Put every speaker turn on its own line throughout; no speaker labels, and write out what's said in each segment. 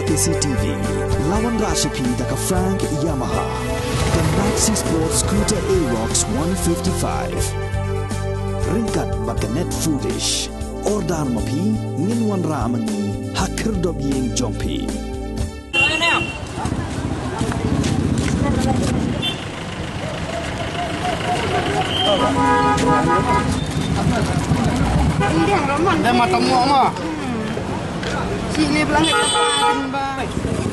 KCTV, Lawan Rashipi Daka Frank Yamaha, the Maxi Sports Scooter Aerox 155. Ringkat Bakanet Foodish, Ordar Mapi, Ninwan Ramani, Hakir Dobying Jompi.
Dia mata muak mah. Sini pelangit apa ba?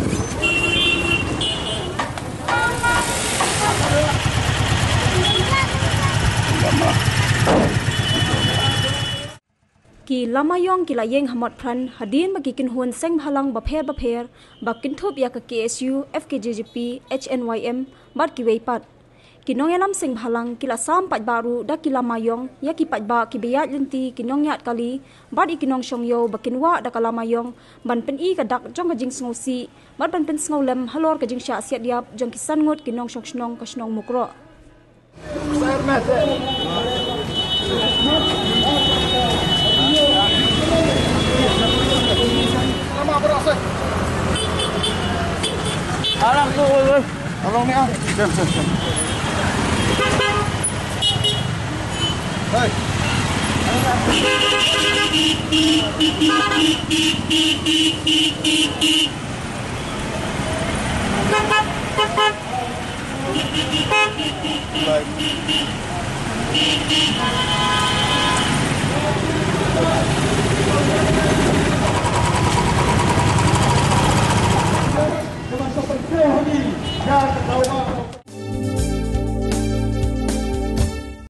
Ki lamayong ki layeng hamot pran hadin magikin hun seng halang bapher bakin thup ya ka KSU FKJJP HNYM bat ki weipat kinong yanam seng halang kila sam pat baru da ki lamayong ya ki pat ba ki beyat linti kinong yat kali bat ikinong shongyo bakin wa da kalamayong ban pen I ka dak jong ka jing sngosi bat ban pen sngolem halor ka jing sha siat diap jong ki san ngot kinong shong ka snong mukro
Alang tu, alang ni ah. Jom. Hey. Baik.